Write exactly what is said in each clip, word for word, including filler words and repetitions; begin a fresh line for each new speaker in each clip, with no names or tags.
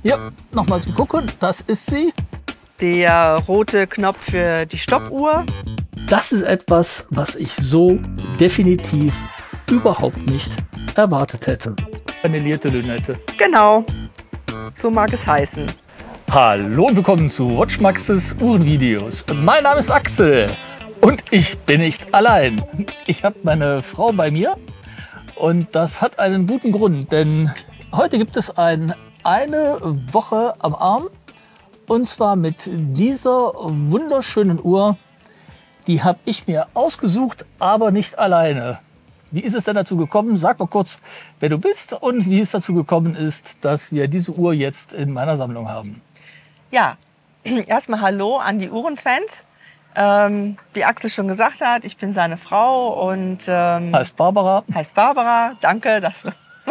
Ja, nochmal zum Gucken, das ist sie.
Der rote Knopf für die Stoppuhr.
Das ist etwas, was ich so definitiv überhaupt nicht erwartet hätte. Kanalierte Lünette.
Genau, so mag es heißen.
Hallo und willkommen zu Watchmaxes Uhrenvideos. Mein Name ist Axel und ich bin nicht allein. Ich habe meine Frau bei mir und das hat einen guten Grund, denn heute gibt es ein eine Woche am Arm und zwar mit dieser wunderschönen Uhr. Die habe ich mir ausgesucht, aber nicht alleine. Wie ist es denn dazu gekommen? Sag mal kurz, wer du bist und wie es dazu gekommen ist, dass wir diese Uhr jetzt in meiner Sammlung haben.
Ja, erstmal Hallo an die Uhrenfans. Ähm, wie Axel schon gesagt hat, ich bin seine Frau und ähm,
Heißt Barbara.
Heißt Barbara, danke. Dass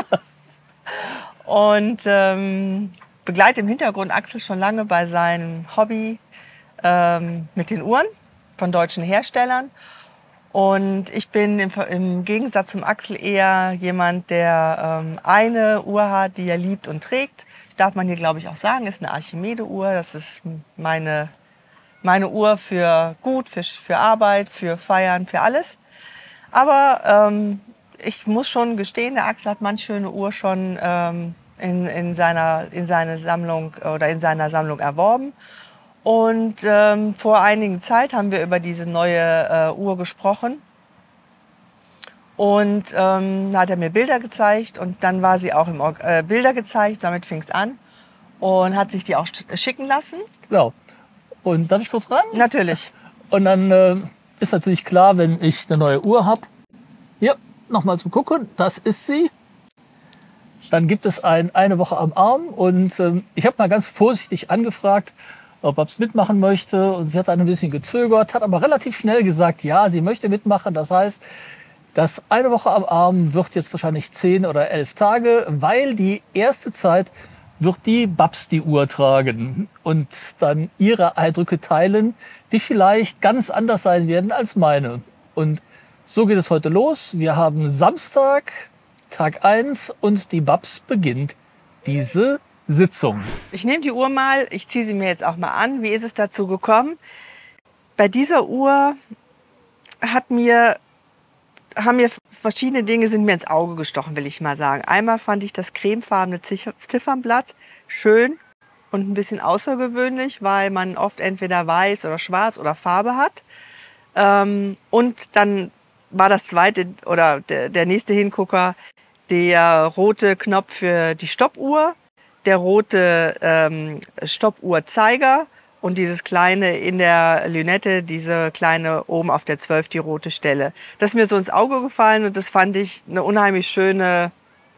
und ähm, begleite im Hintergrund Axel schon lange bei seinem Hobby ähm, mit den Uhren von deutschen Herstellern. Und ich bin im, im Gegensatz zum Axel eher jemand, der ähm, eine Uhr hat, die er liebt und trägt. Darf man hier, glaube ich, auch sagen, ist eine Archimede-Uhr. Das ist meine, meine Uhr für gut, für, für Arbeit, für Feiern, für alles. Aber ähm, ich muss schon gestehen, der Axel hat manch schöne Uhr schon ähm, in, in, seiner, in, seine Sammlung, oder in seiner Sammlung erworben. Und ähm, vor einigen Zeit haben wir über diese neue äh, Uhr gesprochen. Und ähm, da hat er mir Bilder gezeigt und dann war sie auch im äh, Bilder gezeigt, damit fing es an. Und hat sich die auch schicken lassen.
Genau. Und darf ich kurz rein?
Natürlich.
Und dann äh, ist natürlich klar, wenn ich eine neue Uhr habe. Hier, nochmal zum Gucken, das ist sie. Dann gibt es ein eine Woche am Arm und äh, ich habe mal ganz vorsichtig angefragt, ob er es mitmachen möchte. Und sie hat dann ein bisschen gezögert, hat aber relativ schnell gesagt, ja, sie möchte mitmachen. Das heißt, das eine Woche am Arm wird jetzt wahrscheinlich zehn oder elf Tage, weil die erste Zeit wird die Babs die Uhr tragen und dann ihre Eindrücke teilen, die vielleicht ganz anders sein werden als meine. Und so geht es heute los. Wir haben Samstag, Tag eins und die Babs beginnt diese Sitzung.
Ich nehme die Uhr mal, ich ziehe sie mir jetzt auch mal an. Wie ist es dazu gekommen? Bei dieser Uhr hat mir, haben mir verschiedene Dinge sind mir ins Auge gestochen, will ich mal sagen. Einmal fand ich das cremefarbene Ziffernblatt schön und ein bisschen außergewöhnlich, weil man oft entweder weiß oder schwarz oder Farbe hat. Ähm, und dann war das zweite oder der, der nächste Hingucker der rote Knopf für die Stoppuhr, der rote ähm, Stoppuhrzeiger und dieses kleine in der Lünette, diese kleine oben auf der zwölf, die rote Stelle. Das ist mir so ins Auge gefallen und das fand ich eine unheimlich schöne,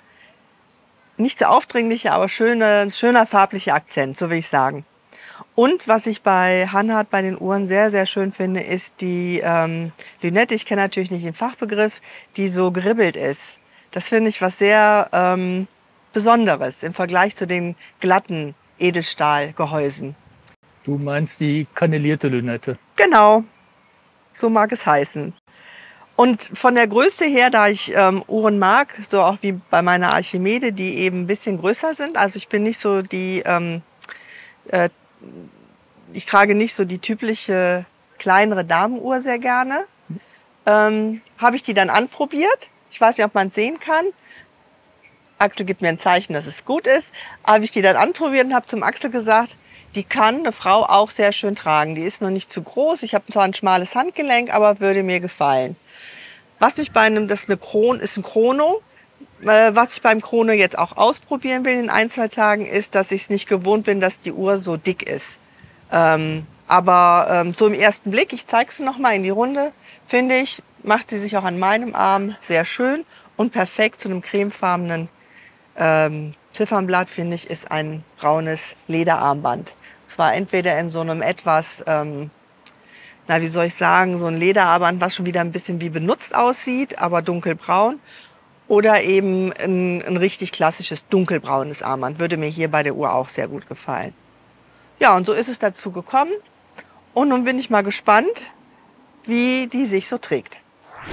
nicht so aufdringliche, aber schöne, schöner farblicher Akzent, so will ich sagen. Und was ich bei Hanhart bei den Uhren sehr, sehr schön finde, ist die ähm, Lünette. Ich kenne natürlich nicht den Fachbegriff, die so geribbelt ist. Das finde ich was sehr ähm, Besonderes im Vergleich zu den glatten Edelstahlgehäusen.
Du meinst die kanalierte Lünette?
Genau, so mag es heißen. Und von der Größe her, da ich ähm, Uhren mag, so auch wie bei meiner Archimede, die eben ein bisschen größer sind. Also ich bin nicht so die, ähm, äh, ich trage nicht so die typische kleinere Damenuhr sehr gerne. Ähm, habe ich die dann anprobiert. Ich weiß nicht, ob man es sehen kann. Axel gibt mir ein Zeichen, dass es gut ist. Habe ich die dann anprobiert und habe zum Axel gesagt, die kann eine Frau auch sehr schön tragen. Die ist noch nicht zu groß. Ich habe zwar ein schmales Handgelenk, aber würde mir gefallen. Was mich bei einem, das ist, eine Chron, ist ein Chrono. Äh, was ich beim Chrono jetzt auch ausprobieren will in ein, zwei Tagen, ist, dass ich es nicht gewohnt bin, dass die Uhr so dick ist. Ähm, aber ähm, so im ersten Blick, ich zeige sie noch mal in die Runde, finde ich, macht sie sich auch an meinem Arm sehr schön und perfekt zu einem cremefarbenen ähm, Ziffernblatt, finde ich, ist ein braunes Lederarmband. Zwar entweder in so einem etwas, ähm, na wie soll ich sagen, so ein Lederarmband, was schon wieder ein bisschen wie benutzt aussieht, aber dunkelbraun. Oder eben ein, ein richtig klassisches dunkelbraunes Armband. Würde mir hier bei der Uhr auch sehr gut gefallen. Ja, und so ist es dazu gekommen. Und nun bin ich mal gespannt, wie die sich so trägt.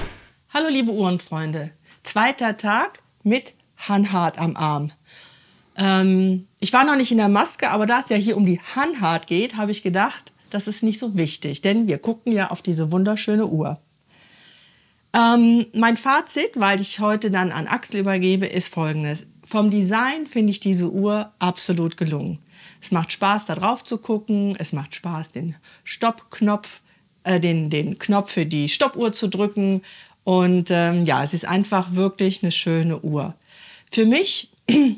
Hallo liebe Uhrenfreunde, zweiter Tag mit Hanhart am Arm. Ähm, ich war noch nicht in der Maske, aber da es ja hier um die Hanhart geht, habe ich gedacht, das ist nicht so wichtig, denn wir gucken ja auf diese wunderschöne Uhr. Ähm, mein Fazit, weil ich heute dann an Axel übergebe, ist folgendes. Vom Design finde ich diese Uhr absolut gelungen. Es macht Spaß, da drauf zu gucken. Es macht Spaß, den Stoppknopf, äh, den, den Knopf für die Stoppuhr zu drücken. Und ähm, ja, es ist einfach wirklich eine schöne Uhr. Für mich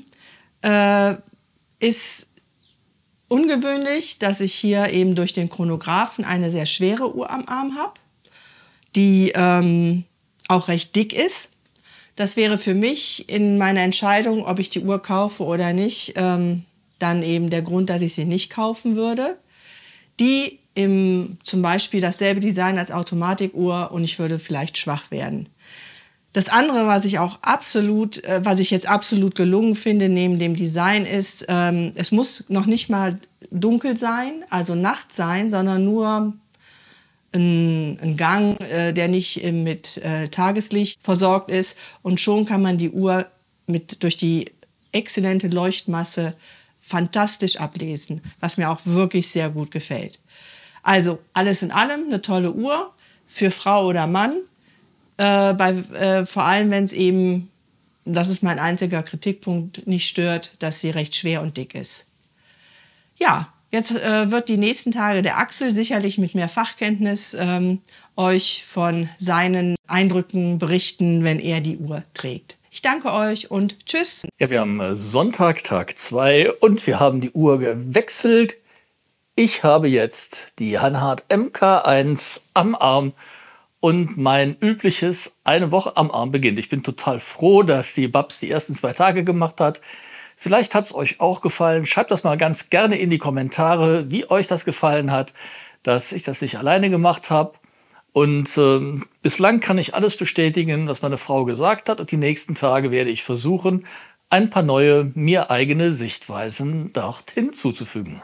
äh, ist ungewöhnlich, dass ich hier eben durch den Chronographen eine sehr schwere Uhr am Arm habe, die ähm, auch recht dick ist. Das wäre für mich in meiner Entscheidung, ob ich die Uhr kaufe oder nicht, ähm, dann eben der Grund, dass ich sie nicht kaufen würde. Die im zum Beispiel dasselbe Design als Automatikuhr und ich würde vielleicht schwach werden. Das andere, was ich auch absolut, äh, was ich jetzt absolut gelungen finde neben dem Design ist, ähm, es muss noch nicht mal dunkel sein, also Nacht sein, sondern nur ein, ein Gang, äh, der nicht äh, mit äh, Tageslicht versorgt ist. Und schon kann man die Uhr mit, durch die exzellente Leuchtmasse fantastisch ablesen, was mir auch wirklich sehr gut gefällt. Also alles in allem eine tolle Uhr für Frau oder Mann. Äh, bei, äh, vor allem, wenn es eben, das ist mein einziger Kritikpunkt, nicht stört, dass sie recht schwer und dick ist. Ja, jetzt äh, wird die nächsten Tage der Axel sicherlich mit mehr Fachkenntnis ähm, euch von seinen Eindrücken berichten, wenn er die Uhr trägt. Ich danke euch und tschüss.
Ja, wir haben äh, Sonntag, Tag zwei und wir haben die Uhr gewechselt. Ich habe jetzt die Hanhart M K eins am Arm und mein übliches eine Woche am Arm beginnt. Ich bin total froh, dass die Babs die ersten zwei Tage gemacht hat. Vielleicht hat es euch auch gefallen. Schreibt das mal ganz gerne in die Kommentare, wie euch das gefallen hat, dass ich das nicht alleine gemacht habe. Und ähm, bislang kann ich alles bestätigen, was meine Frau gesagt hat. Und die nächsten Tage werde ich versuchen, ein paar neue, mir eigene Sichtweisen dort hinzuzufügen.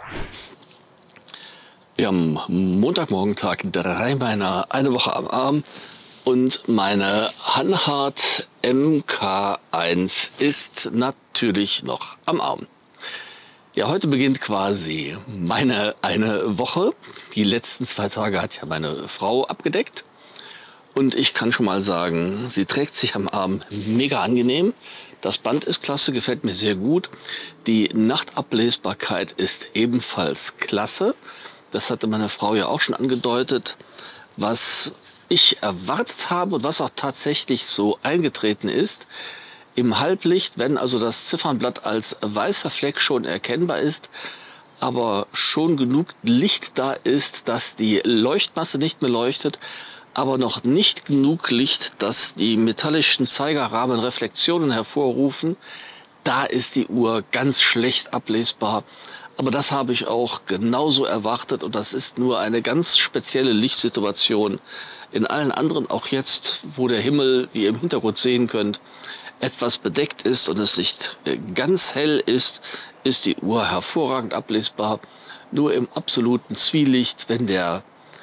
Wir haben Montagmorgen, Tag drei meiner eine Woche am Arm und meine Hanhart M K eins ist natürlich noch am Arm. Ja, heute beginnt quasi meine eine Woche. Die letzten zwei Tage hat ja meine Frau abgedeckt. Und ich kann schon mal sagen, sie trägt sich am Arm mega angenehm. Das Band ist klasse, gefällt mir sehr gut. Die Nachtablesbarkeit ist ebenfalls klasse. Das hatte meine Frau ja auch schon angedeutet. Was ich erwartet habe und was auch tatsächlich so eingetreten ist, im Halblicht, wenn also das Ziffernblatt als weißer Fleck schon erkennbar ist, aber schon genug Licht da ist, dass die Leuchtmasse nicht mehr leuchtet, aber noch nicht genug Licht, dass die metallischen Zeigerrahmen Reflexionen hervorrufen, da ist die Uhr ganz schlecht ablesbar. Aber das habe ich auch genauso erwartet und das ist nur eine ganz spezielle Lichtsituation. In allen anderen, auch jetzt, wo der Himmel, wie ihr im Hintergrund sehen könnt, etwas bedeckt ist und es nicht ganz hell ist, ist die Uhr hervorragend ablesbar. Nur im absoluten Zwielicht, wenn der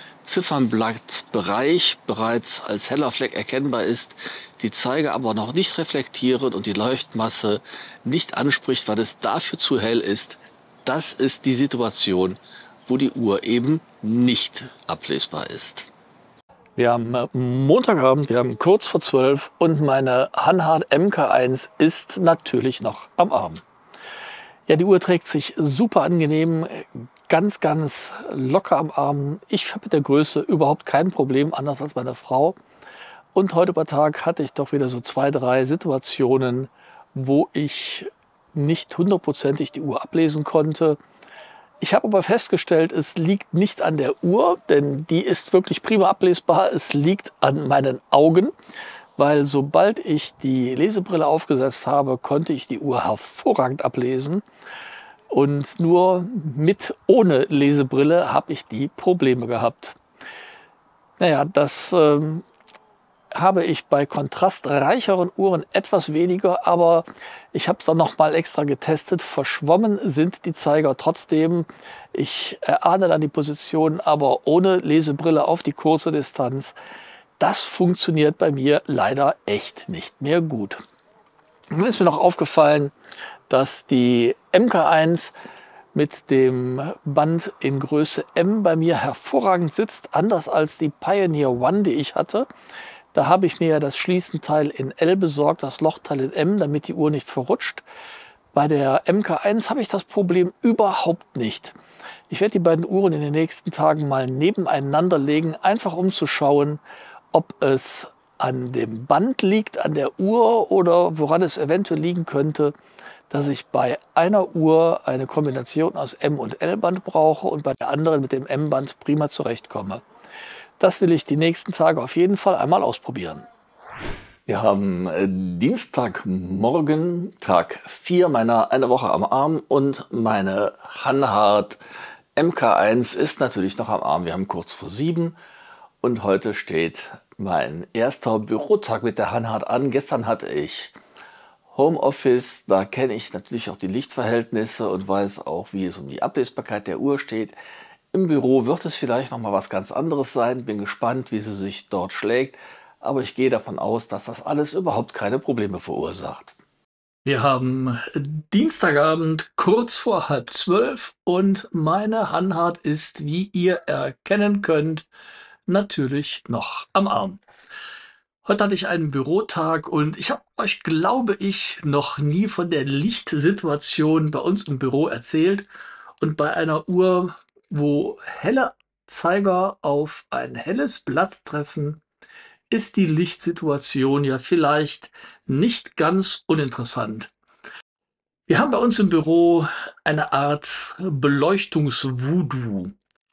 Ziffernblattbereich bereits als heller Fleck erkennbar ist, die Zeiger aber noch nicht reflektieren und die Leuchtmasse nicht anspricht, weil es dafür zu hell ist. Das ist die Situation, wo die Uhr eben nicht ablesbar ist.
Wir haben Montagabend, wir haben kurz vor zwölf und meine Hanhart M K eins ist natürlich noch am Arm. Ja, die Uhr trägt sich super angenehm, ganz, ganz locker am Arm. Ich habe mit der Größe überhaupt kein Problem, anders als meine Frau. Und heute bei Tag hatte ich doch wieder so zwei, drei Situationen, wo ich nicht hundertprozentig die Uhr ablesen konnte. Ich habe aber festgestellt, es liegt nicht an der Uhr, denn die ist wirklich prima ablesbar. Es liegt an meinen Augen, weil sobald ich die Lesebrille aufgesetzt habe, konnte ich die Uhr hervorragend ablesen. Und nur mit ohne Lesebrille habe ich die Probleme gehabt. Naja, das ähm, habe ich bei kontrastreicheren Uhren etwas weniger, aber ich habe es dann noch mal extra getestet. Verschwommen sind die Zeiger trotzdem. Ich erahne dann die Position, aber ohne Lesebrille auf die kurze Distanz. Das funktioniert bei mir leider echt nicht mehr gut. Dann ist mir noch aufgefallen, dass die M K eins mit dem Band in Größe M bei mir hervorragend sitzt, anders als die Pioneer One, die ich hatte. Da habe ich mir ja das Schließenteil in L besorgt, das Lochteil in M, damit die Uhr nicht verrutscht. Bei der M K eins habe ich das Problem überhaupt nicht. Ich werde die beiden Uhren in den nächsten Tagen mal nebeneinander legen, einfach um zu schauen, ob es an dem Band liegt, an der Uhr oder woran es eventuell liegen könnte, dass ich bei einer Uhr eine Kombination aus M- und L-Band brauche und bei der anderen mit dem M-Band prima zurechtkomme. Das will ich die nächsten Tage auf jeden Fall einmal ausprobieren. Wir haben äh, Dienstagmorgen, Tag vier meiner Eine Woche am Arm und meine Hanhart M K eins ist natürlich noch am Arm. Wir haben kurz vor sieben und heute steht mein erster Bürotag mit der Hanhart an. Gestern hatte ich Homeoffice, da kenne ich natürlich auch die Lichtverhältnisse und weiß auch, wie es um die Ablesbarkeit der Uhr steht. Im Büro wird es vielleicht noch mal was ganz anderes sein. Bin gespannt, wie sie sich dort schlägt. Aber ich gehe davon aus, dass das alles überhaupt keine Probleme verursacht. Wir haben Dienstagabend kurz vor halb zwölf und meine Hanhart ist, wie ihr erkennen könnt, natürlich noch am Arm. Heute hatte ich einen Bürotag und ich habe euch, glaube ich, noch nie von der Lichtsituation bei uns im Büro erzählt. Und bei einer Uhr, wo helle Zeiger auf ein helles Blatt treffen, ist die Lichtsituation ja vielleicht nicht ganz uninteressant. Wir haben bei uns im Büro eine Art Beleuchtungs-Voodoo.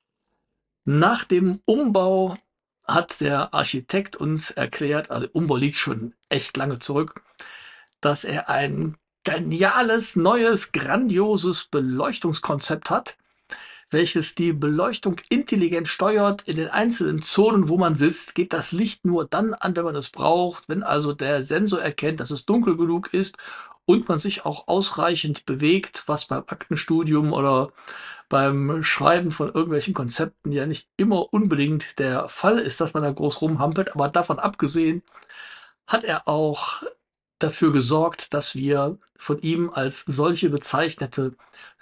Nach dem Umbau hat der Architekt uns erklärt, also Umbau liegt schon echt lange zurück, dass er ein geniales, neues, grandioses Beleuchtungskonzept hat, welches die Beleuchtung intelligent steuert. In den einzelnen Zonen, wo man sitzt, geht das Licht nur dann an, wenn man es braucht, wenn also der Sensor erkennt, dass es dunkel genug ist und man sich auch ausreichend bewegt, was beim Aktenstudium oder beim Schreiben von irgendwelchen Konzepten ja nicht immer unbedingt der Fall ist, dass man da groß rumhampelt. Aber davon abgesehen hat er auch dafür gesorgt, dass wir von ihm als solche bezeichnete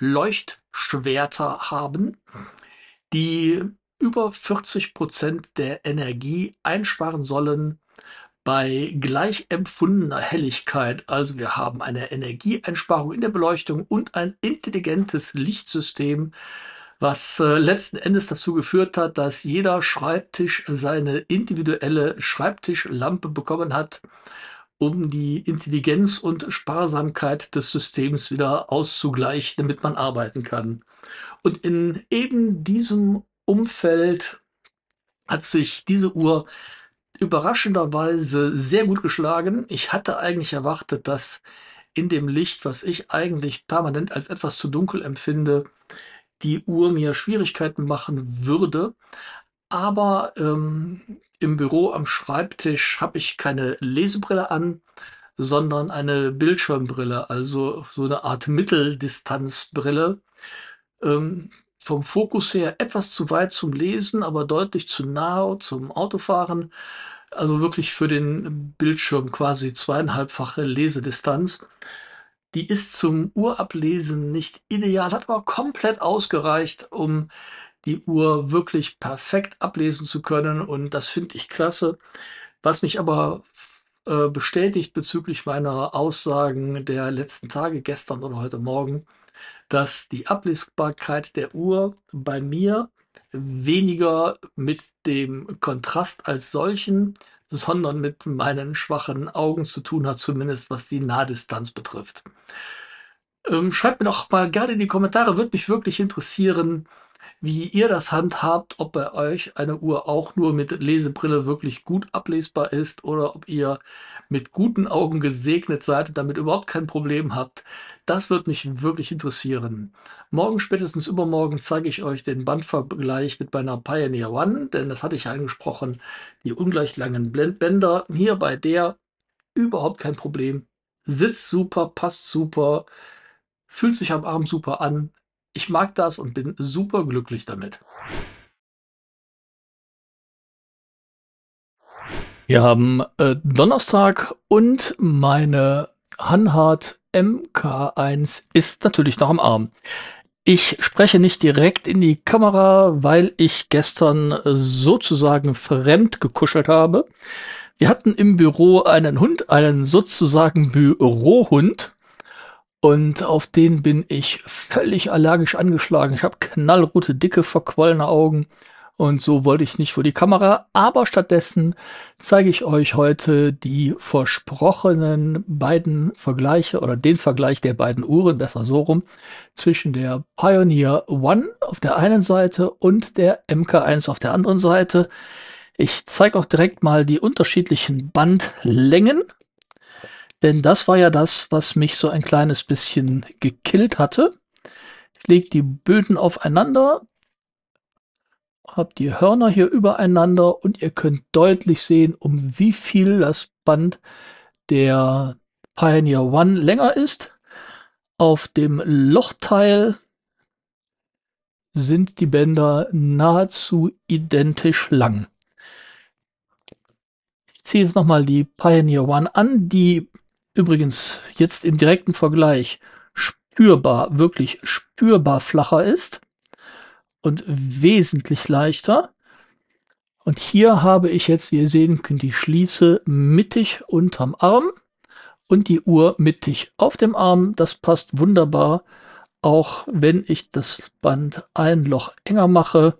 Leuchtschwerter haben, die über vierzig Prozent der Energie einsparen sollen bei gleich empfundener Helligkeit. Also wir haben eine Energieeinsparung in der Beleuchtung und ein intelligentes Lichtsystem, was äh, letzten Endes dazu geführt hat, dass jeder Schreibtisch seine individuelle Schreibtischlampe bekommen hat, um die Intelligenz und Sparsamkeit des Systems wieder auszugleichen, damit man arbeiten kann. Und in eben diesem Umfeld hat sich diese Uhr überraschenderweise sehr gut geschlagen. Ich hatte eigentlich erwartet, dass in dem Licht, was ich eigentlich permanent als etwas zu dunkel empfinde, die Uhr mir Schwierigkeiten machen würde. Aber ähm, im Büro am Schreibtisch habe ich keine Lesebrille an, sondern eine Bildschirmbrille, also so eine Art Mitteldistanzbrille. Ähm, vom Fokus her etwas zu weit zum Lesen, aber deutlich zu nah zum Autofahren. Also wirklich für den Bildschirm quasi zweieinhalbfache Lesedistanz. Die ist zum Uhrablesen nicht ideal, hat aber komplett ausgereicht, um die Uhr wirklich perfekt ablesen zu können. Und das finde ich klasse. Was mich aber äh, bestätigt bezüglich meiner Aussagen der letzten Tage, gestern oder heute Morgen, dass die Ablesbarkeit der Uhr bei mir weniger mit dem Kontrast als solchen, sondern mit meinen schwachen Augen zu tun hat, zumindest was die Nahdistanz betrifft. Ähm, schreibt mir doch mal gerne in die Kommentare, würde mich wirklich interessieren, wie ihr das handhabt, ob bei euch eine Uhr auch nur mit Lesebrille wirklich gut ablesbar ist oder ob ihr mit guten Augen gesegnet seid und damit überhaupt kein Problem habt. Das würde mich wirklich interessieren. Morgen, spätestens übermorgen, zeige ich euch den Bandvergleich mit meiner Pioneer One, denn das hatte ich angesprochen, die ungleich langen Blendbänder. Hier bei der überhaupt kein Problem. Sitzt super, passt super, fühlt sich am Arm super an. Ich mag das und bin super glücklich damit. Wir haben äh, Donnerstag und meine Hanhart M K eins ist natürlich noch am Arm. Ich spreche nicht direkt in die Kamera, weil ich gestern sozusagen fremd gekuschelt habe. Wir hatten im Büro einen Hund, einen sozusagen Bürohund. Und auf den bin ich völlig allergisch angeschlagen. Ich habe knallrote, dicke, verquollene Augen. Und so wollte ich nicht vor die Kamera. Aber stattdessen zeige ich euch heute die versprochenen beiden Vergleiche oder den Vergleich der beiden Uhren, besser so rum, zwischen der Pioneer One auf der einen Seite und der M K eins auf der anderen Seite. Ich zeige auch direkt mal die unterschiedlichen Bandlängen. Denn das war ja das, was mich so ein kleines bisschen gekillt hatte. Ich lege die Böden aufeinander, habe die Hörner hier übereinander und ihr könnt deutlich sehen, um wie viel das Band der Pioneer One länger ist. Auf dem Lochteil sind die Bänder nahezu identisch lang. Ich ziehe jetzt nochmal die Pioneer One an, die übrigens jetzt im direkten Vergleich spürbar, wirklich spürbar flacher ist und wesentlich leichter. Und hier habe ich jetzt, wie ihr sehen könnt, die Schließe mittig unterm Arm und die Uhr mittig auf dem Arm. Das passt wunderbar, auch wenn ich das Band ein Loch enger mache,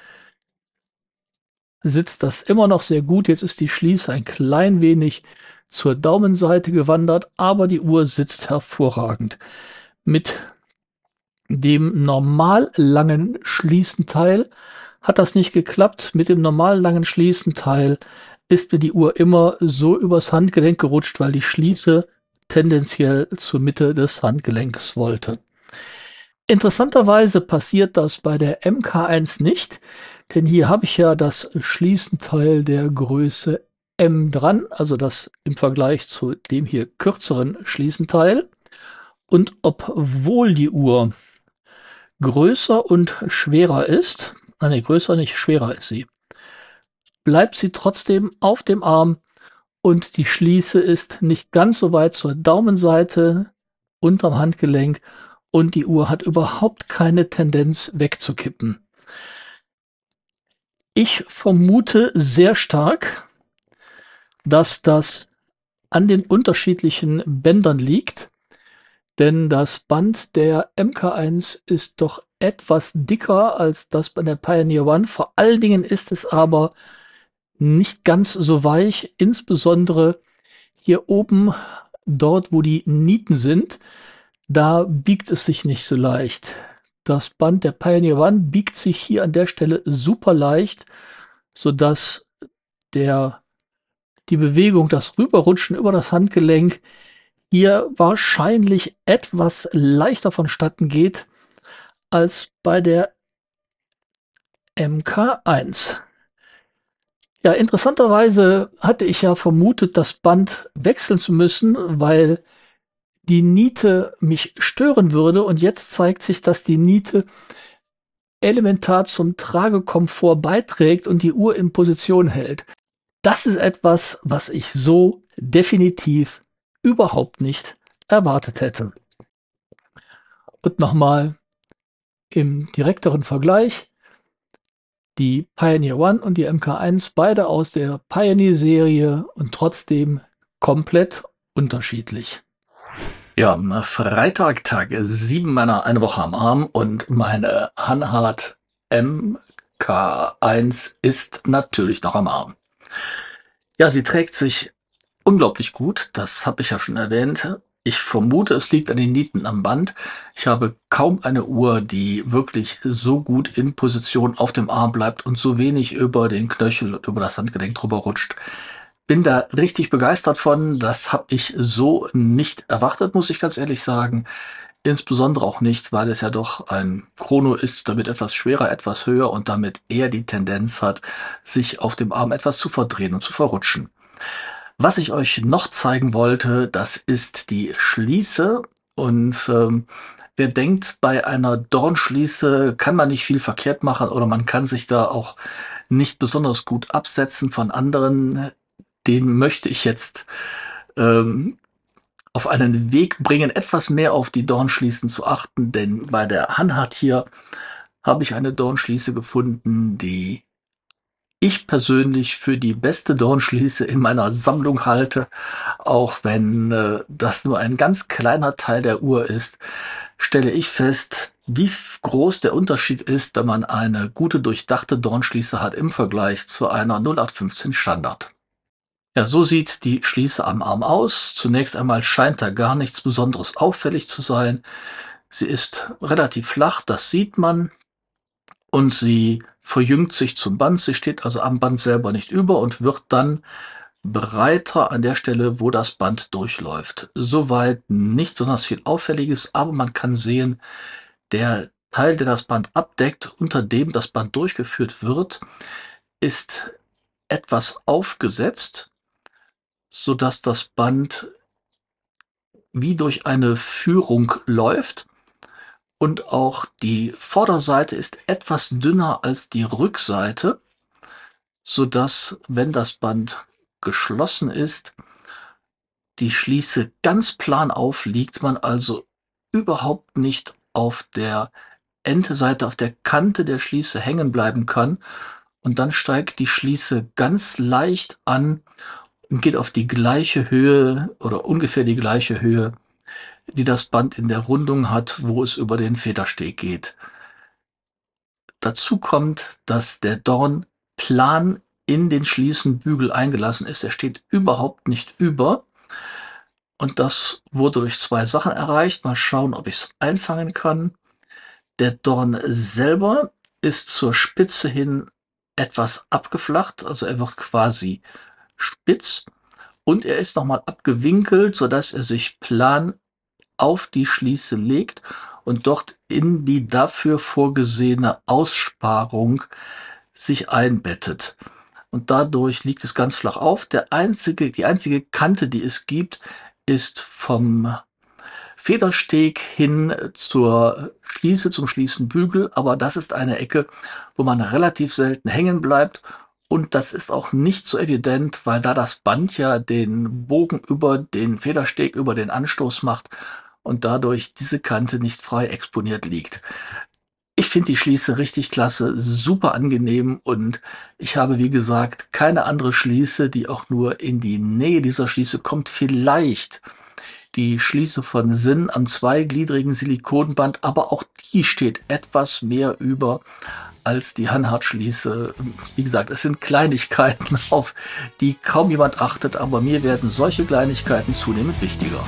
sitzt das immer noch sehr gut. Jetzt ist die Schließe ein klein wenig zur Daumenseite gewandert, aber die Uhr sitzt hervorragend. Mit dem normal langen Schließenteil hat das nicht geklappt. Mit dem normal langen Schließenteil ist mir die Uhr immer so übers Handgelenk gerutscht, weil die Schließe tendenziell zur Mitte des Handgelenks wollte. Interessanterweise passiert das bei der M K eins nicht, denn hier habe ich ja das Schließenteil der Größe M dran, also das im Vergleich zu dem hier kürzeren Schließenteil. Und obwohl die Uhr größer und schwerer ist, nein, größer nicht, schwerer ist sie, bleibt sie trotzdem auf dem Arm und die Schließe ist nicht ganz so weit zur Daumenseite unterm Handgelenk und die Uhr hat überhaupt keine Tendenz wegzukippen. Ich vermute sehr stark, dass das an den unterschiedlichen Bändern liegt, denn das Band der M K eins ist doch etwas dicker als das bei der Pioneer One. Vor allen Dingen ist es aber nicht ganz so weich, insbesondere hier oben, dort wo die Nieten sind, da biegt es sich nicht so leicht. Das Band der Pioneer One biegt sich hier an der Stelle super leicht, sodass der die Bewegung, das Rüberrutschen über das Handgelenk hier wahrscheinlich etwas leichter vonstatten geht als bei der M K eins. Ja, interessanterweise hatte ich ja vermutet, das Band wechseln zu müssen, weil die Niete mich stören würde. Und jetzt zeigt sich, dass die Niete elementar zum Tragekomfort beiträgt und die Uhr in Position hält. Das ist etwas, was ich so definitiv überhaupt nicht erwartet hätte. Und nochmal im direkteren Vergleich: die Pioneer One und die M K eins, beide aus der Pioneer-Serie und trotzdem komplett unterschiedlich. Ja, Freitag, Tag sieben meiner eine Woche am Arm und meine Hanhart M K eins ist natürlich noch am Arm. Ja, sie trägt sich unglaublich gut, das habe ich ja schon erwähnt. Ich vermute, es liegt an den Nieten am Band. Ich habe kaum eine Uhr, die wirklich so gut in Position auf dem Arm bleibt und so wenig über den Knöchel und über das Handgelenk drüber rutscht. Bin da richtig begeistert von. Das habe ich so nicht erwartet, muss ich ganz ehrlich sagen. Insbesondere auch nicht, weil es ja doch ein Chrono ist, damit etwas schwerer, etwas höher und damit eher die Tendenz hat, sich auf dem Arm etwas zu verdrehen und zu verrutschen. Was ich euch noch zeigen wollte, das ist die Schließe. Und ähm, wer denkt, bei einer Dornschließe kann man nicht viel verkehrt machen oder man kann sich da auch nicht besonders gut absetzen von anderen, den möchte ich jetzt ähm, auf einen Weg bringen, etwas mehr auf die Dornschließen zu achten, denn bei der Hanhart hier habe ich eine Dornschließe gefunden, die ich persönlich für die beste Dornschließe in meiner Sammlung halte, auch wenn äh, das nur ein ganz kleiner Teil der Uhr ist, stelle ich fest, wie groß der Unterschied ist, wenn man eine gute durchdachte Dornschließe hat im Vergleich zu einer null acht fünfzehn Standard. Ja, so sieht die Schließe am Arm aus. Zunächst einmal scheint da gar nichts Besonderes auffällig zu sein. Sie ist relativ flach, das sieht man. Und sie verjüngt sich zum Band. Sie steht also am Band selber nicht über und wird dann breiter an der Stelle, wo das Band durchläuft. Soweit nicht besonders viel Auffälliges, aber man kann sehen, der Teil, der das Band abdeckt, unter dem das Band durchgeführt wird, ist etwas aufgesetzt, sodass das Band wie durch eine Führung läuft. Und auch die Vorderseite ist etwas dünner als die Rückseite, sodass, wenn das Band geschlossen ist, die Schließe ganz plan aufliegt, man also überhaupt nicht auf der Endseite, auf der Kante der Schließe hängen bleiben kann. Und dann steigt die Schließe ganz leicht an und geht auf die gleiche Höhe oder ungefähr die gleiche Höhe, die das Band in der Rundung hat, wo es über den Federsteg geht. Dazu kommt, dass der Dorn plan in den Schließenbügel eingelassen ist. Er steht überhaupt nicht über. Und das wurde durch zwei Sachen erreicht. Mal schauen, ob ich es einfangen kann. Der Dorn selber ist zur Spitze hin etwas abgeflacht. Also er wird quasi spitz. Und er ist nochmal abgewinkelt, sodass er sich plan auf die Schließe legt und dort in die dafür vorgesehene Aussparung sich einbettet. Und dadurch liegt es ganz flach auf. Der einzige, die einzige Kante, die es gibt, ist vom Federsteg hin zur Schließe, zum Schließenbügel. Aber das ist eine Ecke, wo man relativ selten hängen bleibt. Und das ist auch nicht so evident, weil da das Band ja den Bogen über den Federsteg, über den Anstoß macht und dadurch diese Kante nicht frei exponiert liegt. Ich finde die Schließe richtig klasse, super angenehm und ich habe, wie gesagt, keine andere Schließe, die auch nur in die Nähe dieser Schließe kommt. Vielleicht die Schließe von Sinn am zweigliedrigen Silikonband, aber auch die steht etwas mehr über als die Hanhart-Schließe. Wie gesagt, es sind Kleinigkeiten, auf die kaum jemand achtet, aber mir werden solche Kleinigkeiten zunehmend wichtiger.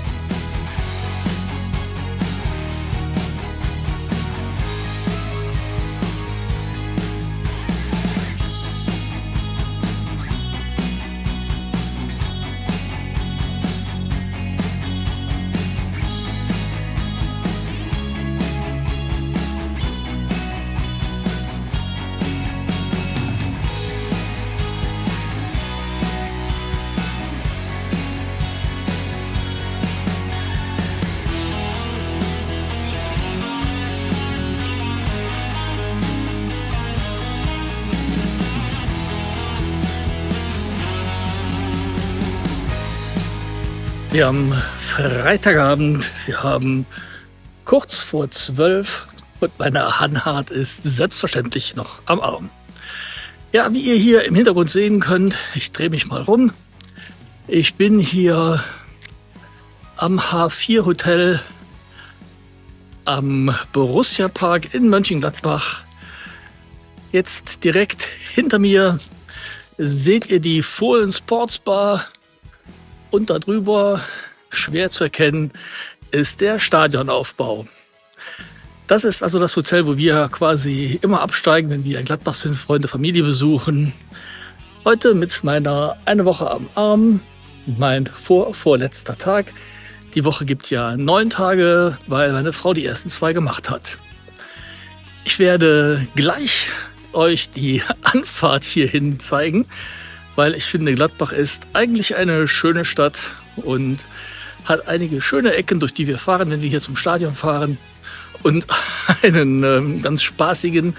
Wir haben Freitagabend, wir haben kurz vor zwölf und meine Hanhart ist selbstverständlich noch am Arm. Ja, wie ihr hier im Hintergrund sehen könnt, ich drehe mich mal rum. Ich bin hier am H vier Hotel am Borussia Park in Mönchengladbach. Jetzt direkt hinter mir seht ihr die Fohlen Sports Bar. Und darüber, schwer zu erkennen, ist der Stadionaufbau. Das ist also das Hotel, wo wir quasi immer absteigen, wenn wir in Gladbach sind, Freunde, Familie besuchen. Heute mit meiner eine Woche am Arm, mein vor vorletzter Tag. Die Woche gibt ja neun Tage, weil meine Frau die ersten zwei gemacht hat. Ich werde gleich euch die Anfahrt hierhin zeigen, weil ich finde, Gladbach ist eigentlich eine schöne Stadt und hat einige schöne Ecken, durch die wir fahren, wenn wir hier zum Stadion fahren und einen ähm, ganz spaßigen,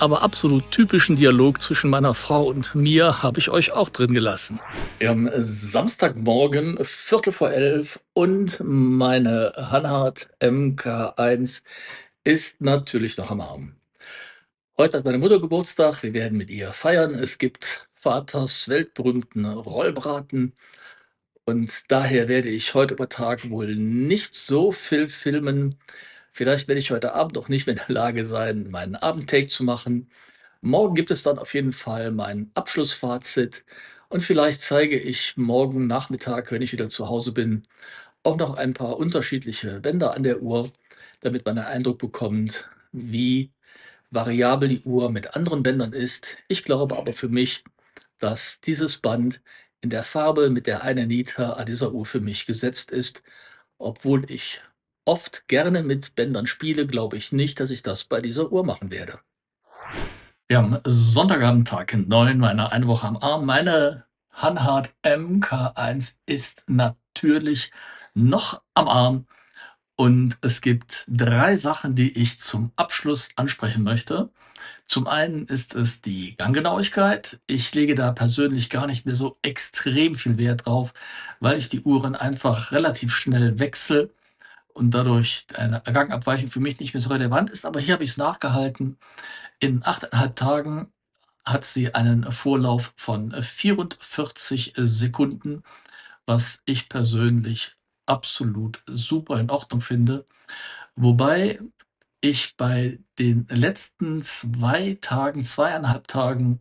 aber absolut typischen Dialog zwischen meiner Frau und mir habe ich euch auch drin gelassen. Wir haben Samstagmorgen, Viertel vor elf und meine Hanhart M K eins ist natürlich noch am Arm. Heute hat meine Mutter Geburtstag, wir werden mit ihr feiern. Es gibt Vaters weltberühmten Rollbraten und daher werde ich heute über Tag wohl nicht so viel filmen. Vielleicht werde ich heute Abend auch nicht mehr in der Lage sein, meinen Abendtake zu machen. Morgen gibt es dann auf jeden Fall mein Abschlussfazit und vielleicht zeige ich morgen Nachmittag, wenn ich wieder zu Hause bin, auch noch ein paar unterschiedliche Bänder an der Uhr, damit man einen Eindruck bekommt, wie variabel die Uhr mit anderen Bändern ist. Ich glaube aber für mich, dass dieses Band in der Farbe mit der eine Niete an dieser Uhr für mich gesetzt ist. Obwohl ich oft gerne mit Bändern spiele, glaube ich nicht, dass ich das bei dieser Uhr machen werde. Wir haben Sonntagabend, Tag neun, meine eine Woche am Arm. Meine Hanhart M K eins ist natürlich noch am Arm. Und es gibt drei Sachen, die ich zum Abschluss ansprechen möchte. Zum einen ist es die Ganggenauigkeit. Ich lege da persönlich gar nicht mehr so extrem viel Wert drauf, weil ich die Uhren einfach relativ schnell wechsle und dadurch eine Gangabweichung für mich nicht mehr so relevant ist. Aber hier habe ich es nachgehalten. In achteinhalb Tagen hat sie einen Vorlauf von vierundvierzig Sekunden, was ich persönlich absolut super in Ordnung finde. Wobei ich bei den letzten zwei Tagen, zweieinhalb Tagen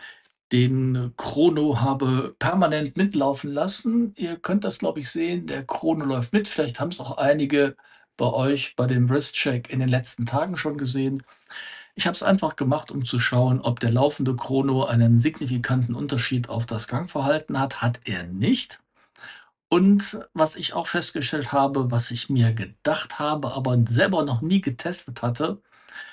den Chrono habe permanent mitlaufen lassen. Ihr könnt das, glaube ich, sehen. Der Chrono läuft mit. Vielleicht haben es auch einige bei euch bei dem Wrist-Check in den letzten Tagen schon gesehen. Ich habe es einfach gemacht, um zu schauen, ob der laufende Chrono einen signifikanten Unterschied auf das Gangverhalten hat. Hat er nicht. Und was ich auch festgestellt habe, was ich mir gedacht habe, aber selber noch nie getestet hatte,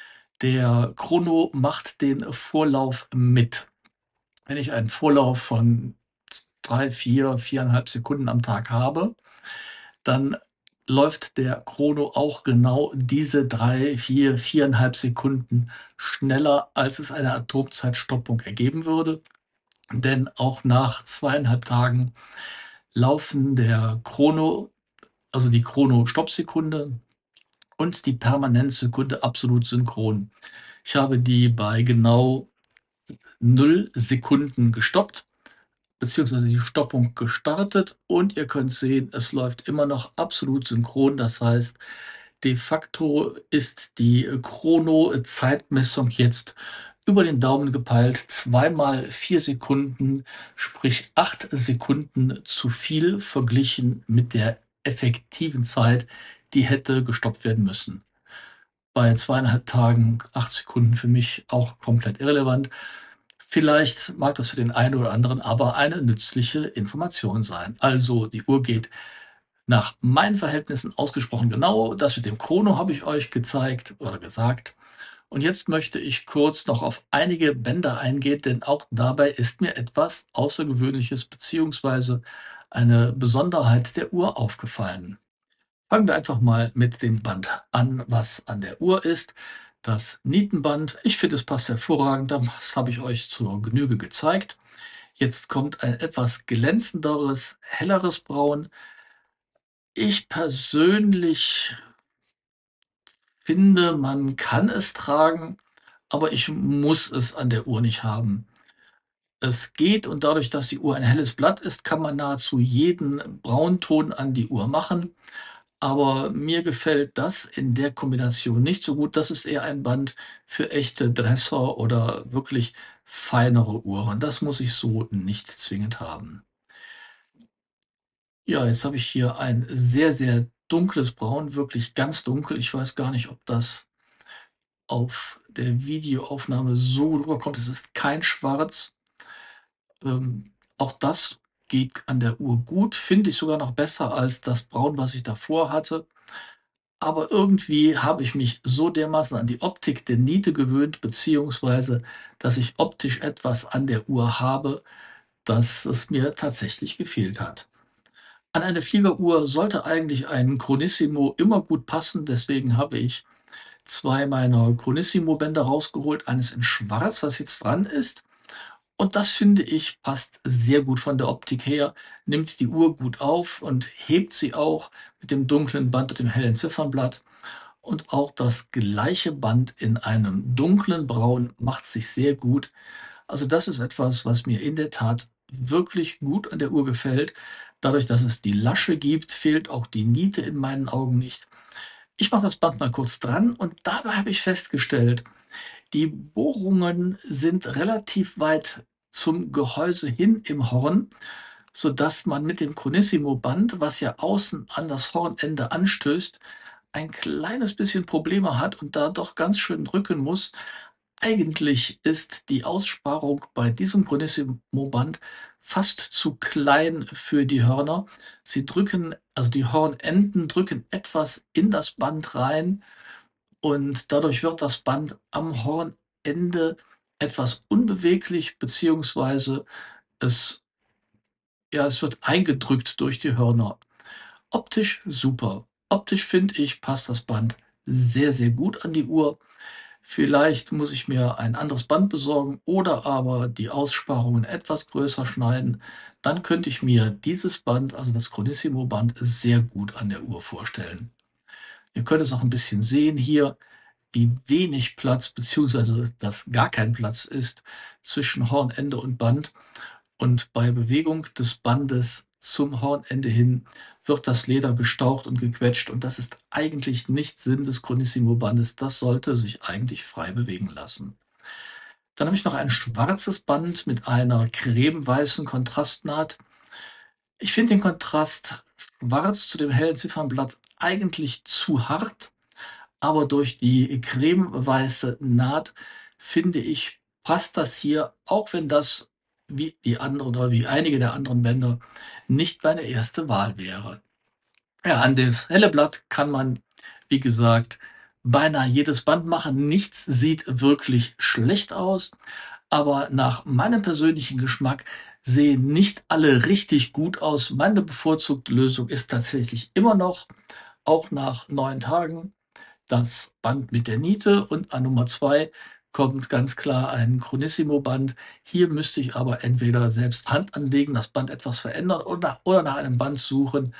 der Chrono macht den Vorlauf mit. Wenn ich einen Vorlauf von drei, vier, viereinhalb Sekunden am Tag habe, dann läuft der Chrono auch genau diese drei, vier, viereinhalb Sekunden schneller, als es eine Atomzeitstoppung ergeben würde. Denn auch nach zweieinhalb Tagen laufen der Chrono, also die Chrono-Stoppsekunde und die Permanentsekunde absolut synchron. Ich habe die bei genau null Sekunden gestoppt, beziehungsweise die Stoppung gestartet und ihr könnt sehen, es läuft immer noch absolut synchron. Das heißt, de facto ist die Chrono-Zeitmessung jetzt über den Daumen gepeilt, zweimal vier Sekunden, sprich acht Sekunden zu viel verglichen mit der effektiven Zeit, die hätte gestoppt werden müssen. Bei zweieinhalb Tagen acht Sekunden für mich auch komplett irrelevant. Vielleicht mag das für den einen oder anderen aber eine nützliche Information sein. Also die Uhr geht nach meinen Verhältnissen ausgesprochen genau. Das mit dem Chrono habe ich euch gezeigt oder gesagt. Und jetzt möchte ich kurz noch auf einige Bänder eingehen, denn auch dabei ist mir etwas Außergewöhnliches bzw. eine Besonderheit der Uhr aufgefallen. Fangen wir einfach mal mit dem Band an, was an der Uhr ist. Das Nietenband, ich finde, es passt hervorragend, das habe ich euch zur Genüge gezeigt. Jetzt kommt ein etwas glänzenderes, helleres Braun. Ich persönlich finde, man kann es tragen, aber ich muss es an der Uhr nicht haben. Es geht und dadurch, dass die Uhr ein helles Blatt ist, kann man nahezu jeden Braunton an die Uhr machen. Aber mir gefällt das in der Kombination nicht so gut. Das ist eher ein Band für echte Dresser oder wirklich feinere Uhren. Das muss ich so nicht zwingend haben. Ja, jetzt habe ich hier ein sehr, sehr dunkles Braun, wirklich ganz dunkel. Ich weiß gar nicht, ob das auf der Videoaufnahme so rüberkommt. Es ist kein Schwarz. Ähm, auch das geht an der Uhr gut, finde ich sogar noch besser als das Braun, was ich davor hatte. Aber irgendwie habe ich mich so dermaßen an die Optik der Niete gewöhnt, beziehungsweise dass ich optisch etwas an der Uhr habe, dass es mir tatsächlich gefehlt hat. An eine Fliegeruhr sollte eigentlich ein Chronissimo immer gut passen, deswegen habe ich zwei meiner Chronissimo-Bänder rausgeholt, eines in Schwarz, was jetzt dran ist. Und das finde ich passt sehr gut von der Optik her, nimmt die Uhr gut auf und hebt sie auch mit dem dunklen Band und dem hellen Ziffernblatt. Und auch das gleiche Band in einem dunklen Braun macht sich sehr gut. Also das ist etwas, was mir in der Tat wirklich gut an der Uhr gefällt. Dadurch, dass es die Lasche gibt, fehlt auch die Niete in meinen Augen nicht. Ich mache das Band mal kurz dran und dabei habe ich festgestellt, die Bohrungen sind relativ weit zum Gehäuse hin im Horn, sodass man mit dem Chronissimo-Band, was ja außen an das Hornende anstößt, ein kleines bisschen Probleme hat und da doch ganz schön drücken muss. Eigentlich ist die Aussparung bei diesem Chronissimo-Band fast zu klein für die Hörner. Sie drücken, also die Hornenden drücken etwas in das Band rein und dadurch wird das Band am Hornende etwas unbeweglich, beziehungsweise es, ja, es wird eingedrückt durch die Hörner. Optisch super. Optisch finde ich, passt das Band sehr, sehr gut an die Uhr. Vielleicht muss ich mir ein anderes Band besorgen oder aber die Aussparungen etwas größer schneiden. Dann könnte ich mir dieses Band, also das Chronissimo-Band, sehr gut an der Uhr vorstellen. Ihr könnt es auch ein bisschen sehen hier, wie wenig Platz beziehungsweise dass gar kein Platz ist zwischen Hornende und Band. Und bei Bewegung des Bandes zum Hornende hin wird das Leder gestaucht und gequetscht. Und das ist eigentlich nicht Sinn des Chronissimo-Bandes. Das sollte sich eigentlich frei bewegen lassen. Dann habe ich noch ein schwarzes Band mit einer cremeweißen Kontrastnaht. Ich finde den Kontrast schwarz zu dem hellen Ziffernblatt eigentlich zu hart, aber durch die cremeweiße Naht, finde ich, passt das hier, auch wenn das wie die anderen oder wie einige der anderen Bänder nicht meine erste Wahl wäre. Ja, an das helle Blatt kann man, wie gesagt, beinahe jedes Band machen. Nichts sieht wirklich schlecht aus, aber nach meinem persönlichen Geschmack sehen nicht alle richtig gut aus. Meine bevorzugte Lösung ist tatsächlich immer noch, auch nach neun Tagen, das Band mit der Niete und an Nummer zwei kommt ganz klar ein Chronissimo-Band. Hier müsste ich aber entweder selbst Hand anlegen, das Band etwas verändern oder, oder nach einem Band suchen,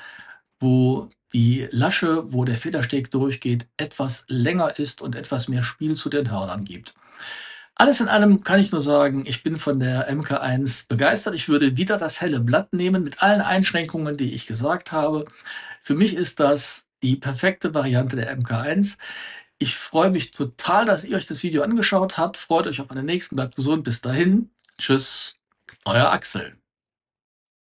wo die Lasche, wo der Federsteg durchgeht, etwas länger ist und etwas mehr Spiel zu den Hörnern gibt. Alles in allem kann ich nur sagen, ich bin von der M K eins begeistert. Ich würde wieder das helle Blatt nehmen mit allen Einschränkungen, die ich gesagt habe. Für mich ist das die perfekte Variante der M K eins. Ich freue mich total, dass ihr euch das Video angeschaut habt. Freut euch auf den nächsten. Bleibt gesund. Bis dahin. Tschüss. Euer Axel.